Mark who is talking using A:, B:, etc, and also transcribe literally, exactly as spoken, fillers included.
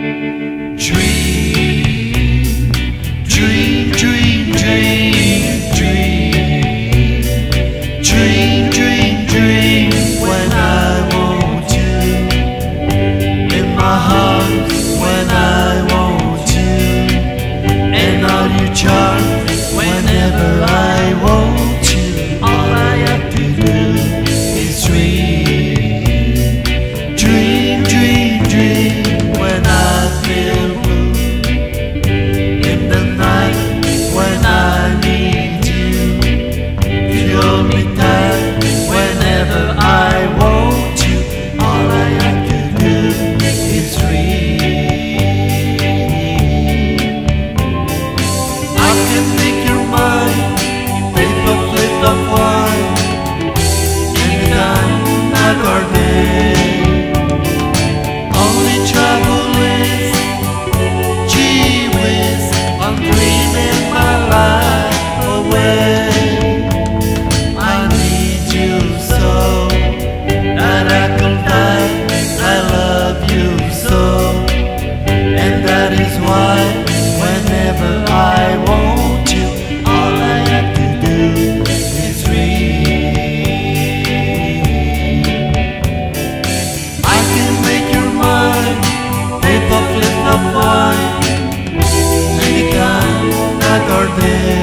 A: Dream, dream, dream, dream, dream, dream, dream, dream. When I want you in my heart, when I want you, and all your charm. Whenever I want you, all I have to do is dream, dream, dream, dream. When I feel blue in the night, when I need you, you hold me tight. Whenever I want you, all I have to do is dream. I can make your mind, paper flip of wine, anytime, night or day. Only trouble is, gee whiz, I'm dreaming my life away. I need you so that I could die. I love you so, and that is why whenever I want you, all I have to do is dream. I can make your mind, paper flip of wine, anytime, night or day.